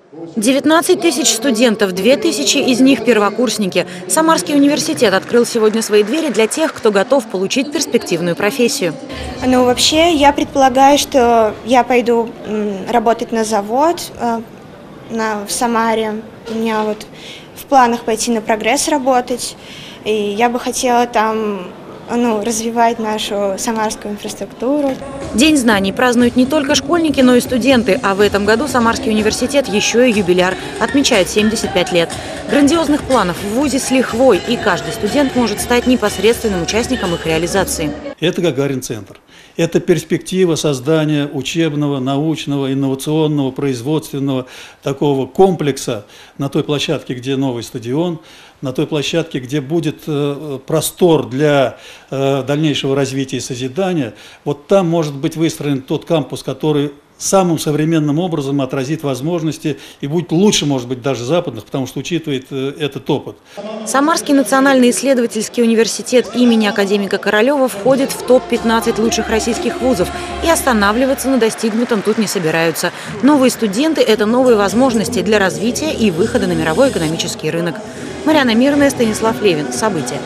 19 тысяч студентов, 2000 из них первокурсники. Самарский университет открыл сегодня свои двери для тех, кто готов получить перспективную профессию. Ну, вообще, я предполагаю, что я пойду работать на завод в Самаре. У меня вот в планах пойти на «Прогресс» работать. И я бы хотела там развивать нашу самарскую инфраструктуру. День знаний празднуют не только школьники, но и студенты. А в этом году Самарский университет еще и юбиляр. Отмечает 75 лет. Грандиозных планов в вузе с лихвой. И каждый студент может стать непосредственным участником их реализации. Это Гагарин-центр. Это перспектива создания учебного, научного, инновационного, производственного такого комплекса на той площадке, где новый стадион, на той площадке, где будет простор для дальнейшего развития и созидания. Вот там может быть выстроен тот кампус, который самым современным образом отразит возможности и будет лучше, может быть, даже западных, потому что учитывает этот опыт. Самарский национальный исследовательский университет имени академика Королева входит в топ-15 лучших российских вузов. И останавливаться на достигнутом тут не собираются. Новые студенты – это новые возможности для развития и выхода на мировой экономический рынок. Марьяна Мирная, Станислав Левин. События.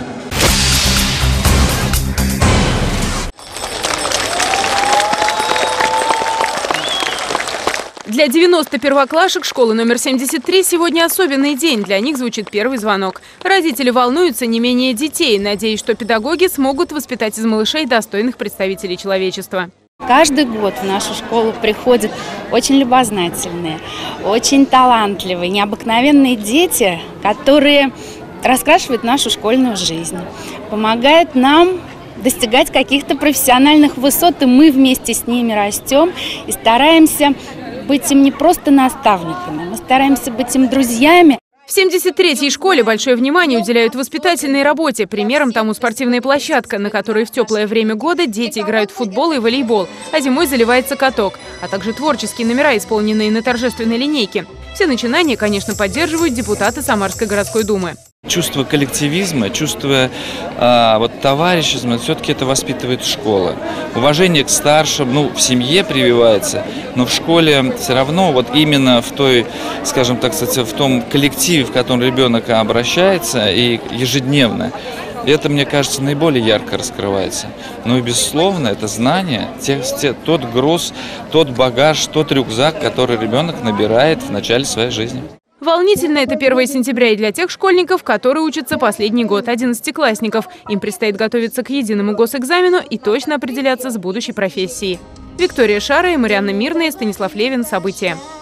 Для 90 первоклашек школы номер 73 сегодня особенный день. Для них звучит первый звонок. Родители волнуются не менее детей, надеясь, что педагоги смогут воспитать из малышей достойных представителей человечества. Каждый год в нашу школу приходят очень любознательные, очень талантливые, необыкновенные дети, которые раскрашивают нашу школьную жизнь, помогают нам достигать каких-то профессиональных высот, и мы вместе с ними растем и стараемся быть им не просто наставниками, мы стараемся быть им друзьями. В 73-й школе большое внимание уделяют воспитательной работе. Примером тому спортивная площадка, на которой в теплое время года дети играют в футбол и волейбол, а зимой заливается каток, а также творческие номера, исполненные на торжественной линейке. Все начинания, конечно, поддерживают депутаты Самарской городской думы. Чувство коллективизма, чувство товарищизма, все-таки это воспитывает школа. Уважение к старшим, в семье прививается, но в школе все равно именно в той, скажем так сказать, в том коллективе, в котором ребенок обращается и ежедневно, это, мне кажется, наиболее ярко раскрывается. Ну и, безусловно, это знание, тот груз, тот багаж, тот рюкзак, который ребенок набирает в начале своей жизни. Волнительно это 1 сентября и для тех школьников, которые учатся последний год, 11-классников. Им предстоит готовиться к единому госэкзамену и точно определяться с будущей профессией. Виктория Шара и Марьяна Мирная, Станислав Левин. События.